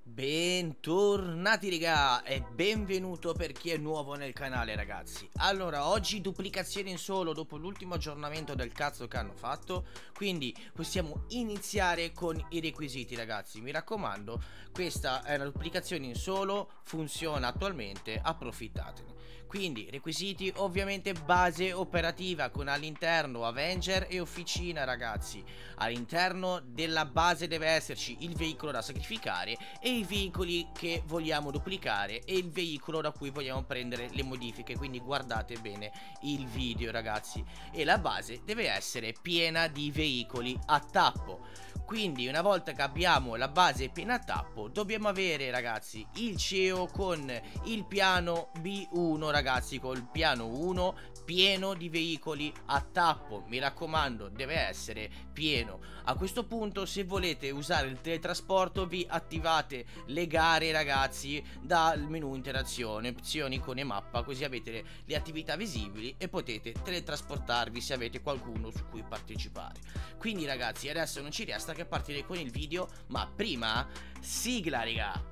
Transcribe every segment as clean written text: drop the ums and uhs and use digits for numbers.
Bentornati raga e benvenuto per chi è nuovo nel canale ragazzi. Allora oggi duplicazione in solo dopo l'ultimo aggiornamento del cazzo che hanno fatto. Quindi possiamo iniziare con i requisiti ragazzi. Mi raccomando, questa è una duplicazione in solo, funziona attualmente, approfittatene. Quindi requisiti ovviamente base operativa con all'interno Avenger e Officina ragazzi. All'interno della base deve esserci il veicolo da sacrificare e i veicoli che vogliamo duplicare e il veicolo da cui vogliamo prendere le modifiche. Quindi guardate bene il video ragazzi. E la base deve essere piena di veicoli a tappo. Quindi una volta che abbiamo la base piena a tappo dobbiamo avere ragazzi il CEO con il piano B1 ragazzi, col piano 1 pieno di veicoli a tappo. Mi raccomando, deve essere pieno. A questo punto, se volete usare il teletrasporto, vi attivate le gare ragazzi dal menu interazione, opzioni icone mappa, così avete le attività visibili e potete teletrasportarvi se avete qualcuno su cui partecipare. Quindi ragazzi, adesso non ci resta che partire con il video, ma prima sigla raga.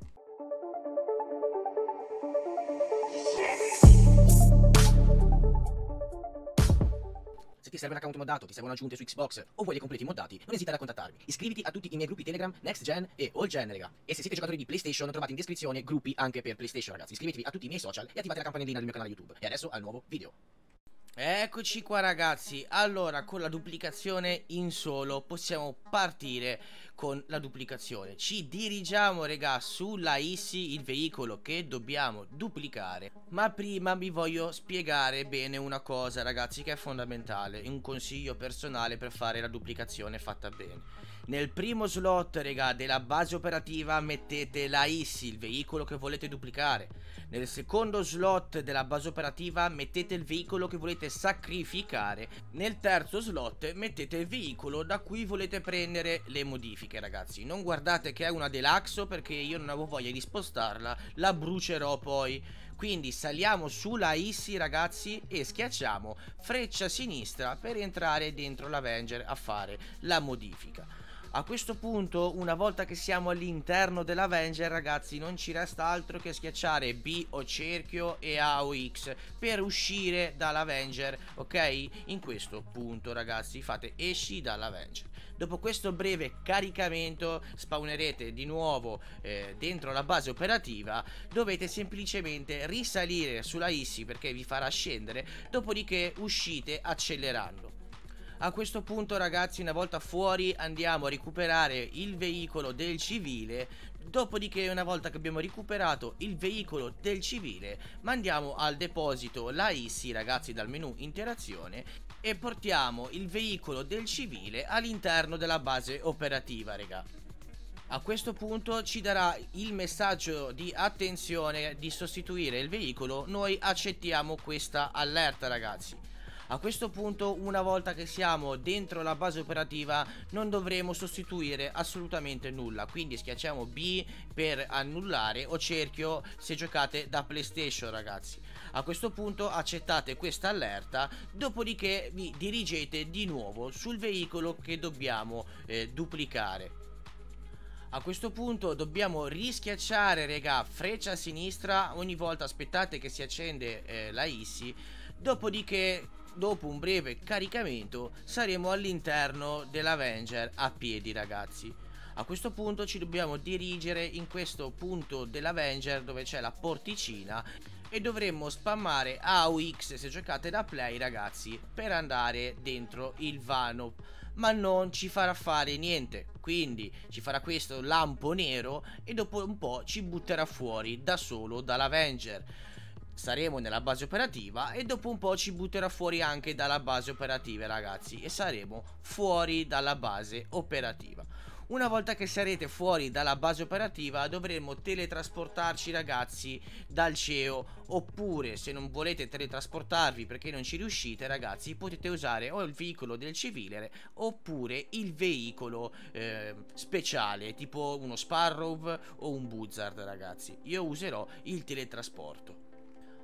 Se ti serve un account moddato, ti servono aggiunte su Xbox o vuoi le completi moddati, non esitare a contattarmi. Iscriviti a tutti i miei gruppi Telegram, Next Gen e All Gen, raga. E se siete giocatori di PlayStation, trovate in descrizione gruppi anche per PlayStation, ragazzi. Iscrivetevi a tutti i miei social e attivate la campanellina del mio canale YouTube. E adesso al nuovo video. Eccoci qua ragazzi, allora con la duplicazione in solo possiamo partire con la duplicazione. Ci dirigiamo raga sulla ISI, il veicolo che dobbiamo duplicare. Ma prima vi voglio spiegare bene una cosa ragazzi che è fondamentale, un consiglio personale per fare la duplicazione fatta bene. Nel primo slot raga della base operativa mettete la ISI, il veicolo che volete duplicare. Nel secondo slot della base operativa mettete il veicolo che volete sacrificare. Nel terzo slot mettete il veicolo da cui volete prendere le modifiche ragazzi. Non guardate che è una deluxe perché io non avevo voglia di spostarla, la brucerò poi. Quindi saliamo sulla ISI ragazzi e schiacciamo freccia sinistra per entrare dentro l'Avenger a fare la modifica. A questo punto, una volta che siamo all'interno dell'Avenger ragazzi, non ci resta altro che schiacciare B o cerchio e A o X per uscire dall'Avenger, ok? In questo punto ragazzi fate esci dall'Avenger. Dopo questo breve caricamento spawnerete di nuovo dentro la base operativa. Dovete semplicemente risalire sulla ISI perché vi farà scendere, dopodiché uscite accelerando. A questo punto ragazzi, una volta fuori andiamo a recuperare il veicolo del civile. Dopodiché, una volta che abbiamo recuperato il veicolo del civile, mandiamo al deposito la ISI ragazzi dal menu interazione e portiamo il veicolo del civile all'interno della base operativa raga. A questo punto ci darà il messaggio di attenzione di sostituire il veicolo. Noi accettiamo questa allerta ragazzi. A questo punto, una volta che siamo dentro la base operativa, non dovremo sostituire assolutamente nulla. Quindi schiacciamo B per annullare o cerchio se giocate da PlayStation ragazzi. A questo punto accettate questa allerta, dopodiché vi dirigete di nuovo sul veicolo che dobbiamo duplicare. A questo punto dobbiamo rischiacciare raga freccia a sinistra ogni volta, aspettate che si accende la ISI, dopodiché dopo un breve caricamento saremo all'interno dell'Avenger a piedi ragazzi. A questo punto ci dobbiamo dirigere in questo punto dell'Avenger dove c'è la porticina e dovremmo spammare A o X se giocate da play ragazzi per andare dentro il vano, ma non ci farà fare niente. Quindi ci farà questo lampo nero e dopo un po' ci butterà fuori da solo dall'Avenger. Saremo nella base operativa e dopo un po' ci butterà fuori anche dalla base operativa ragazzi e saremo fuori dalla base operativa. Una volta che sarete fuori dalla base operativa dovremo teletrasportarci ragazzi dal CEO, oppure se non volete teletrasportarvi perché non ci riuscite ragazzi potete usare o il veicolo del civile oppure il veicolo speciale tipo uno Sparrow o un Buzzard ragazzi. Io userò il teletrasporto.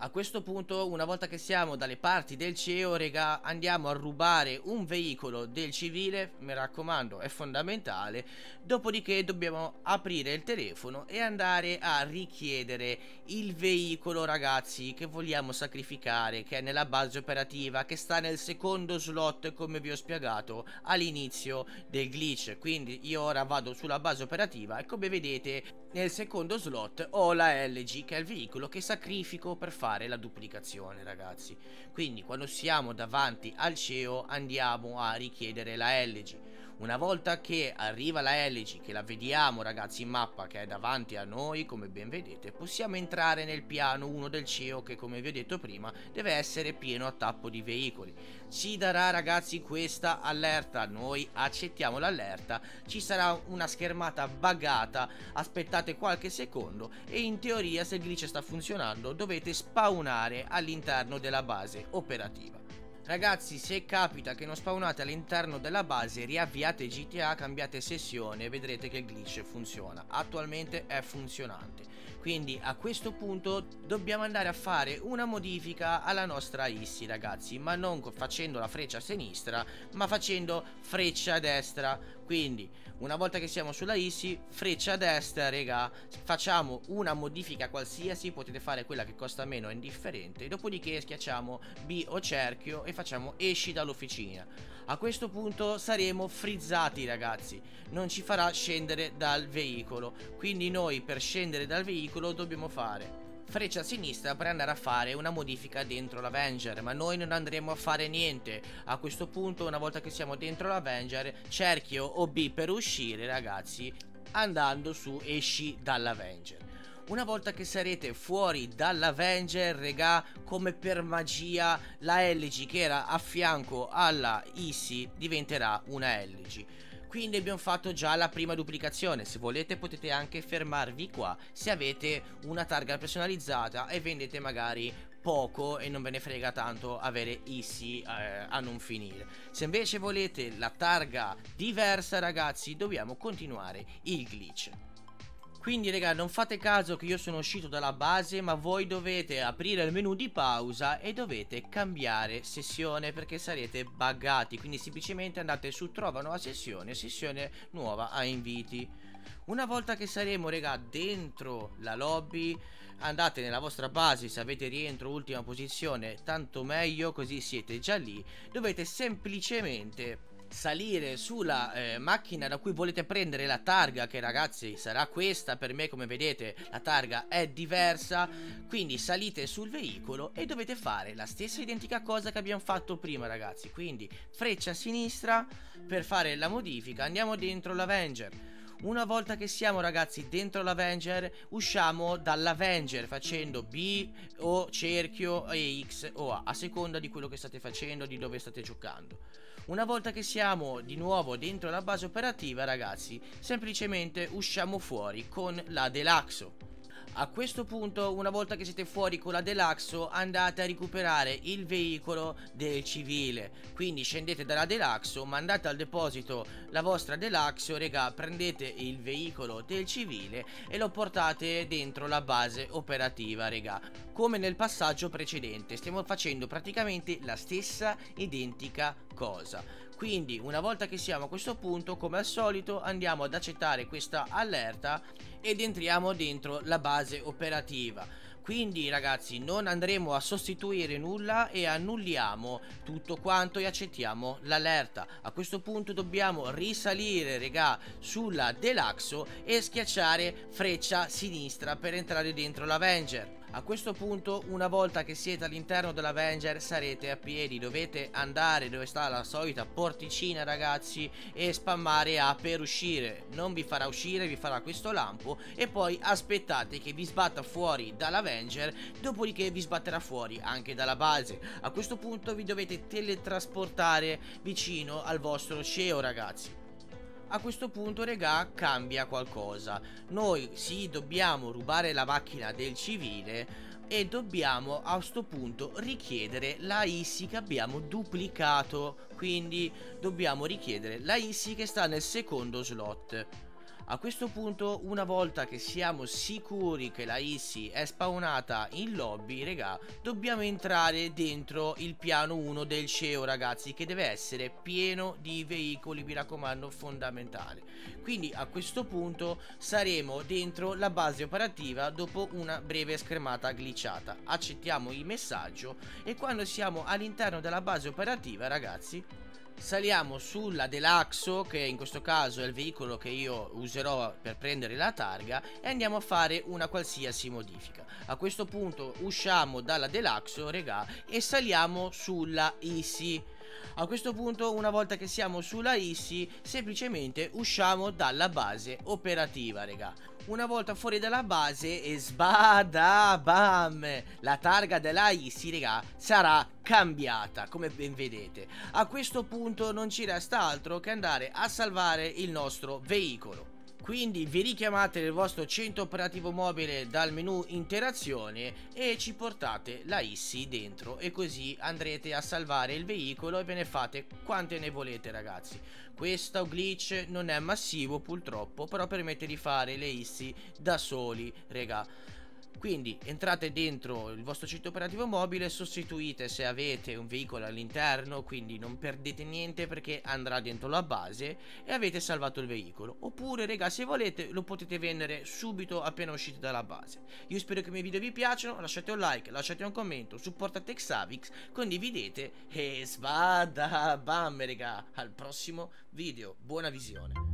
A questo punto, una volta che siamo dalle parti del CEO, regà, andiamo a rubare un veicolo del civile, mi raccomando, è fondamentale. Dopodiché dobbiamo aprire il telefono e andare a richiedere il veicolo, ragazzi, che vogliamo sacrificare, che è nella base operativa, che sta nel secondo slot, come vi ho spiegato all'inizio del glitch. Quindi io ora vado sulla base operativa e, come vedete, nel secondo slot ho la LG, che è il veicolo che sacrifico per fare la duplicazione, ragazzi. Quindi quando siamo davanti al CEO andiamo a richiedere la LG. Una volta che arriva la LG, che la vediamo, ragazzi, in mappa, che è davanti a noi, come ben vedete, possiamo entrare nel piano 1 del CEO, che, come vi ho detto prima, deve essere pieno a tappo di veicoli. Ci darà, ragazzi, questa allerta, noi accettiamo l'allerta, ci sarà una schermata buggata, aspettate qualche secondo e in teoria, se il glitch sta funzionando, dovete spawnare all'interno della base operativa. Ragazzi, se capita che non spawnate all'interno della base, riavviate GTA, cambiate sessione e vedrete che il glitch funziona. Attualmente è funzionante. Quindi a questo punto dobbiamo andare a fare una modifica alla nostra ISI, ragazzi, ma non facendo la freccia a sinistra, ma facendo freccia a destra. Quindi una volta che siamo sulla ISI, freccia a destra, raga, facciamo una modifica qualsiasi, potete fare quella che costa meno, è indifferente. Dopodiché schiacciamo B o cerchio e facciamo esci dall'officina. A questo punto saremo frizzati, ragazzi, non ci farà scendere dal veicolo. Quindi noi, per scendere dal veicolo, dobbiamo fare freccia a sinistra per andare a fare una modifica dentro l'Avenger, ma noi non andremo a fare niente. A questo punto, una volta che siamo dentro l'Avenger, cerchio o B per uscire, ragazzi, andando su esci dall'Avenger. Una volta che sarete fuori dall'Avenger, regà, come per magia, la LG che era a fianco alla ISI diventerà una LG. Quindi abbiamo fatto già la prima duplicazione. Se volete potete anche fermarvi qua se avete una targa personalizzata e vendete magari poco e non ve ne frega tanto avere ISI a non finire. Se invece volete la targa diversa, ragazzi, dobbiamo continuare il glitch. Quindi, raga, non fate caso che io sono uscito dalla base, ma voi dovete aprire il menu di pausa e dovete cambiare sessione perché sarete buggati. Quindi semplicemente andate su trova nuova sessione, sessione nuova a inviti. Una volta che saremo, raga, dentro la lobby, andate nella vostra base. Se avete rientro ultima posizione, tanto meglio, così siete già lì. Dovete semplicemente salire sulla macchina da cui volete prendere la targa, che, ragazzi, sarà questa. Per me, come vedete, la targa è diversa. Quindi salite sul veicolo e dovete fare la stessa identica cosa che abbiamo fatto prima, ragazzi. Quindi freccia a sinistra per fare la modifica, andiamo dentro l'Avenger. Una volta che siamo, ragazzi, dentro l'Avenger, usciamo dall'Avenger facendo B o cerchio e X o A seconda di quello che state facendo, di dove state giocando. Una volta che siamo di nuovo dentro la base operativa, ragazzi, semplicemente usciamo fuori con la Deluxo. A questo punto, una volta che siete fuori con la Deluxo, andate a recuperare il veicolo del civile. Quindi scendete dalla Deluxo, mandate al deposito la vostra Deluxo, regà, prendete il veicolo del civile e lo portate dentro la base operativa, regà. Come nel passaggio precedente, stiamo facendo praticamente la stessa identica cosa. Quindi una volta che siamo a questo punto, come al solito, andiamo ad accettare questa allerta ed entriamo dentro la base operativa. Quindi, ragazzi, non andremo a sostituire nulla e annulliamo tutto quanto e accettiamo l'allerta. A questo punto dobbiamo risalire, regà, sulla Deluxo e schiacciare freccia sinistra per entrare dentro l'Avenger. A questo punto, una volta che siete all'interno dell'Avenger, sarete a piedi. Dovete andare dove sta la solita porticina, ragazzi, e spammare A per uscire. Non vi farà uscire, vi farà questo lampo e poi aspettate che vi sbatta fuori dall'Avenger, dopodiché vi sbatterà fuori anche dalla base. A questo punto vi dovete teletrasportare vicino al vostro CEO, ragazzi. A questo punto, regà, cambia qualcosa. Noi sì, dobbiamo rubare la macchina del civile e dobbiamo a questo punto richiedere la ISI che abbiamo duplicato. Quindi dobbiamo richiedere la ISI che sta nel secondo slot. A questo punto, una volta che siamo sicuri che la ISI è spawnata in lobby, raga, dobbiamo entrare dentro il piano 1 del CEO, ragazzi, che deve essere pieno di veicoli, mi raccomando, fondamentale. Quindi a questo punto saremo dentro la base operativa dopo una breve schermata glitchata. Accettiamo il messaggio e quando siamo all'interno della base operativa, ragazzi, saliamo sulla Deluxo, che in questo caso è il veicolo che io userò per prendere la targa, e andiamo a fare una qualsiasi modifica. A questo punto usciamo dalla Deluxo, regà, e saliamo sulla ISI. A questo punto, una volta che siamo sulla ISI, semplicemente usciamo dalla base operativa, regà. Una volta fuori dalla base e sbada bam, la targa della ISI, regà, sarà cambiata, come ben vedete. A questo punto non ci resta altro che andare a salvare il nostro veicolo. Quindi vi richiamate nel vostro centro operativo mobile dal menu interazione e ci portate la ISI dentro, e così andrete a salvare il veicolo e ve ne fate quante ne volete, ragazzi. Questo glitch non è massivo purtroppo, però permette di fare le ISI da soli, regà. Quindi entrate dentro il vostro centro operativo mobile, sostituite se avete un veicolo all'interno, quindi non perdete niente perché andrà dentro la base, e avete salvato il veicolo. Oppure, raga, se volete lo potete vendere subito appena uscite dalla base. Io spero che i miei video vi piacciono, lasciate un like, lasciate un commento, supportate Xavix, condividete e sbada bam, raga, al prossimo video. Buona visione.